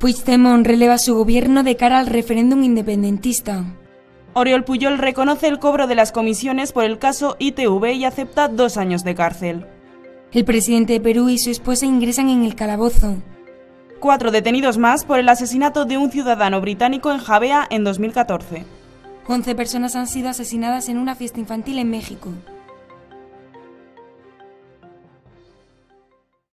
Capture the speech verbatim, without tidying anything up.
Puigdemont releva su gobierno de cara al referéndum independentista. Oriol Pujol reconoce el cobro de las comisiones por el caso I T V y acepta dos años de cárcel. El presidente de Perú y su esposa ingresan en el calabozo. Cuatro detenidos más por el asesinato de un ciudadano británico en Javea en dos mil catorce. once personas han sido asesinadas en una fiesta infantil en México.